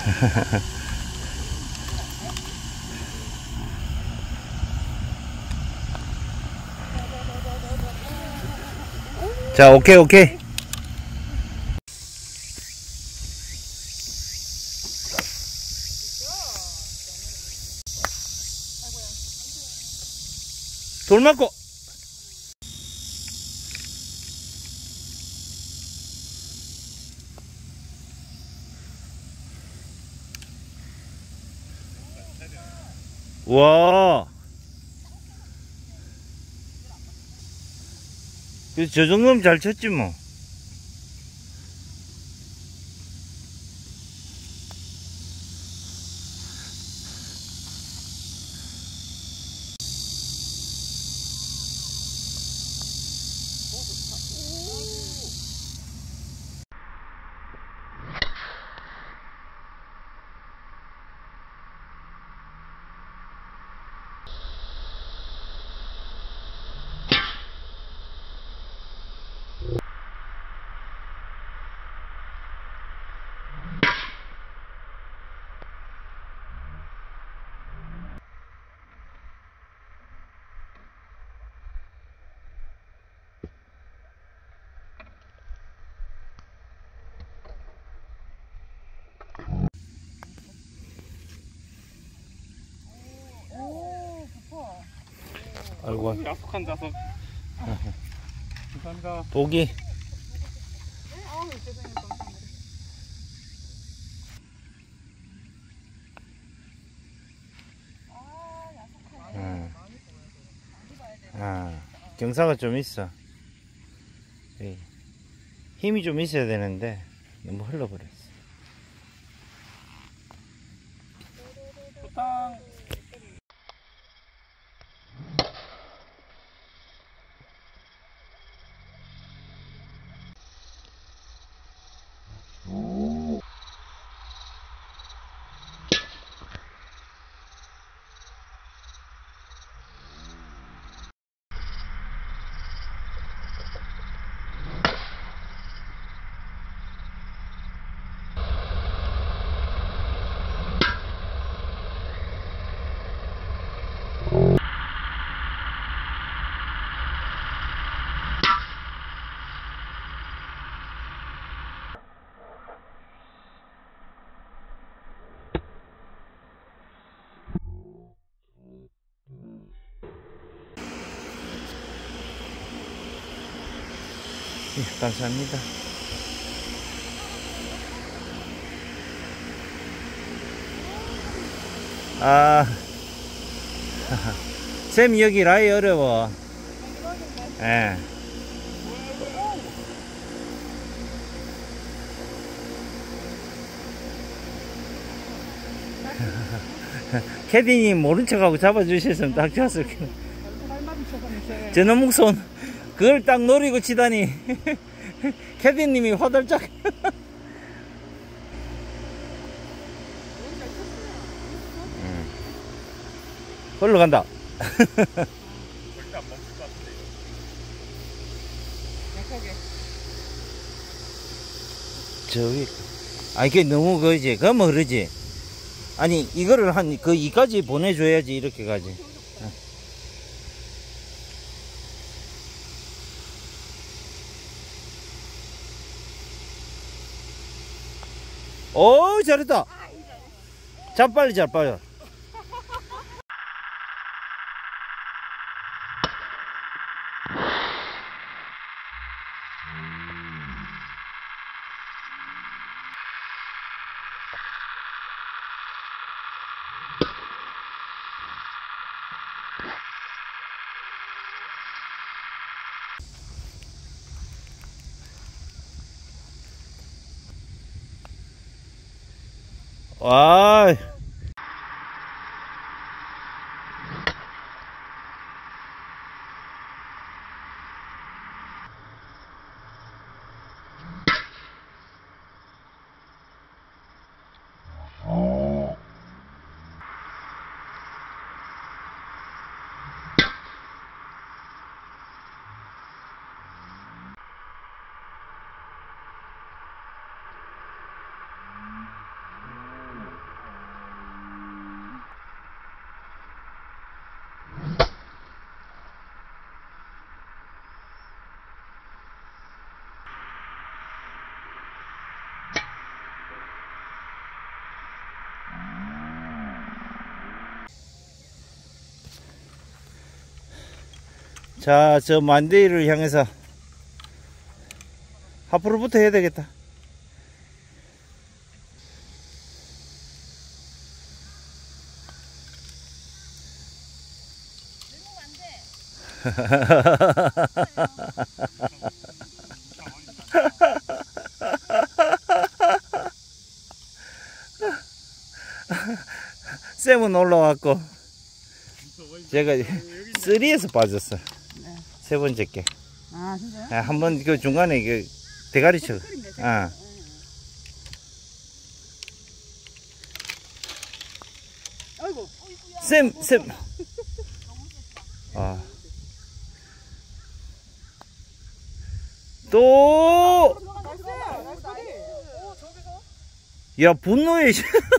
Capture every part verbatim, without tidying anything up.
자, 오케이, 오케이. 돌 맞고. 와. 저 정도면 잘 쳤지 뭐. 아이고. 야속한 자석. 감사합니다. 보기. 음. 아, 경사가 좀 있어. 힘이 좀 있어야 되는데 너무 흘러버렸어. 좋다. 예, 감사합니다. 아, 쌤 여기 라이 어려워. 예. 캐디님 모른 척하고 잡아주셨으면 딱 좋았을 텐데. 저놈 목손 그걸 딱 노리고 치다니. 캐디님이 화들짝. 흘러간다. 저기, 아, 이게 너무 그지? 그러면 그러지. 아니, 이거를 한, 그, 이까지 보내줘야지, 이렇게 가지. 오, 잘했다. 자, 빨리, 자, 빨리. 와. 자, 저 만데이를 향해서 앞으로부터 해야 되겠다. 쌤은 올라왔고 제가 쓰리에서 빠졌어. 네. 세 번째 게. 아, 진짜요? 아, 한번 그 중간에 그 대가리 쳐. 아. 아이고. 쌤, 쌤. 아. 또. 야, 분노의.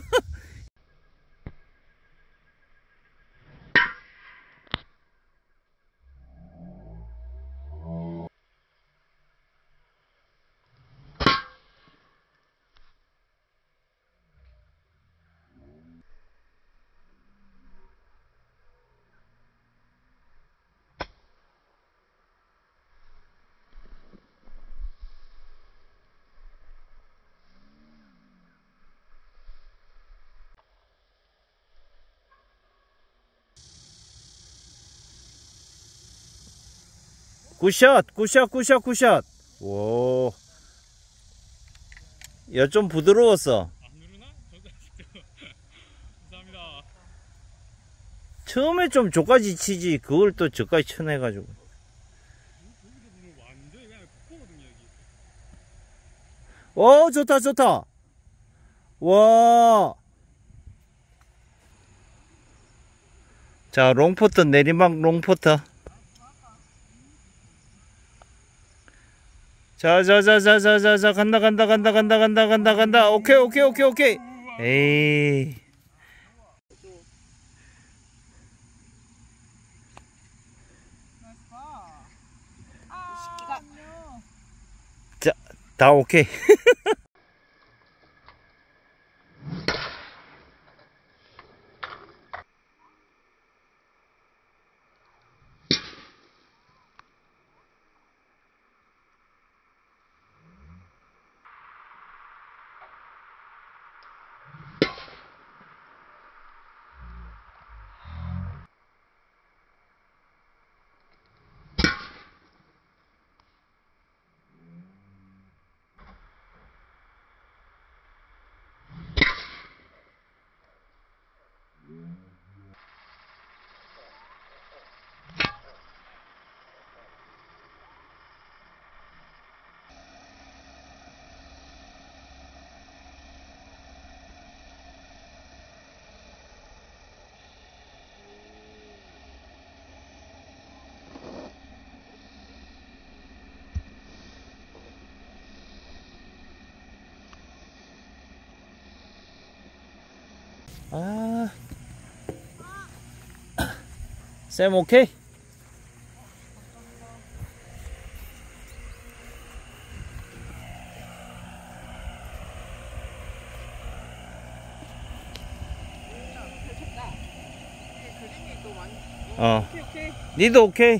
굿샷, 굿샷, 굿샷, 굿샷. 오. 야, 좀 부드러웠어. 안 누르나? 저도 아직도. 감사합니다. 처음에 좀 저까지 치지, 그걸 또 저까지 쳐내가지고. 여기도 보면 완전히 그냥 폭포거든요, 여기. 오, 좋다, 좋다. 와. 자, 롱포트, 내리막 롱포트. 자, 자, 자, 자, 자, 자, 자, 간다, 간다, 간다, 간다, 간다, 간다, 간다. 오케이, 오케이, 오케이, 오케이. 에이. 자, 다 오케이. 아, 쌤 오케이? 어, 니도 오케이?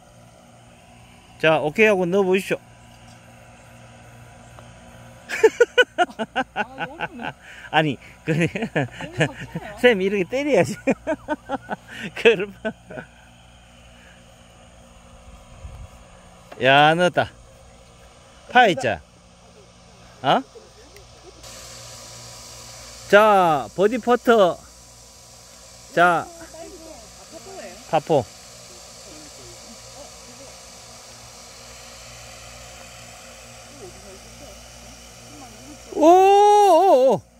자, 오케이 하고 넣어 보십시오. 아니, 그, 쌤 이렇게 때려야지. 그럼. 야, 넣었다. 파있자. 어? 자, 버디 퍼터. 자, 파포. 오, 오, 오.